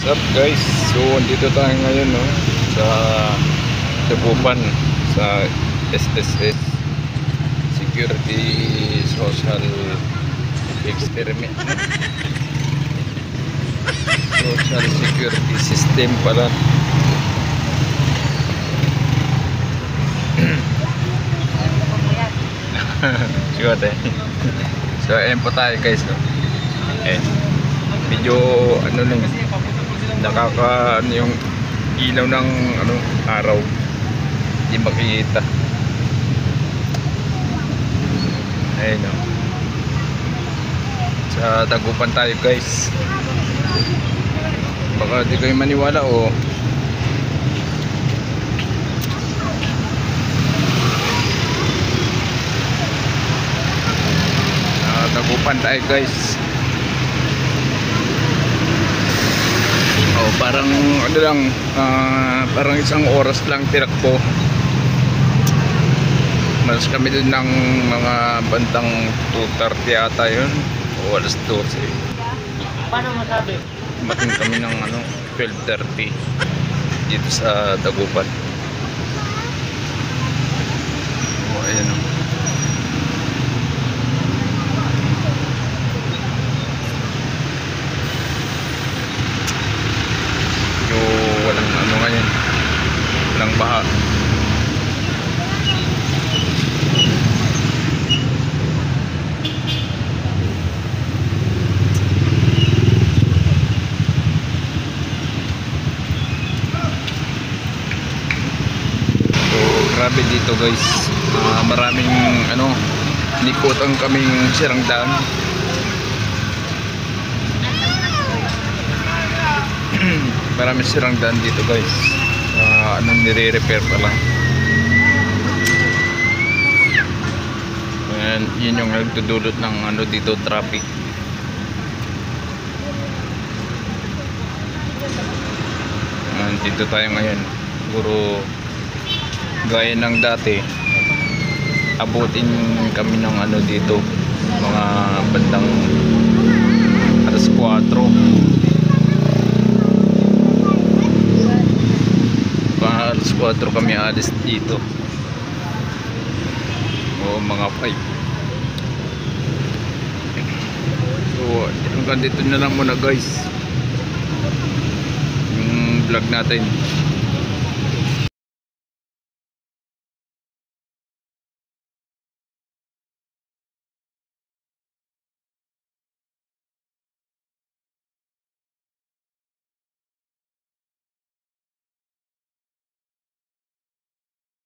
What's up guys? So andito tayo ngayon no sa Dagupan sa SSS Security Social Experiment Social Security System pala. Sigote. So ayan po tayo guys no. Medyo ano lang nakaka ano yung ilaw ng ano araw hindi makikita. Ayun no. Sa Dagupan tayo guys, baka di kayo maniwala o Dagupan tayo guys. Parang ano lang, parang isang oras lang tinakbo. Mas kami dun ng mga bandang 2:30 yata yun o alas 12. Paano masabi? Mating kami ng ano 12:30 dito sa Dagupan. Ayan o. Walang ano ngayon, walang baha. So grabe dito guys, maraming ano likutan kaming sirang daan. Marami sirang daan dito guys. Anong nire-repair pa lang. And yun yung nagdudulot ng ano dito, traffic. And dito tayo ngayon. Siguro gaya ng dati, abutin kami ng ano dito, mga bandang alas 4. Alas 4 kami alis dito o mga 5. So hanggang dito na lang muna guys yung vlog natin.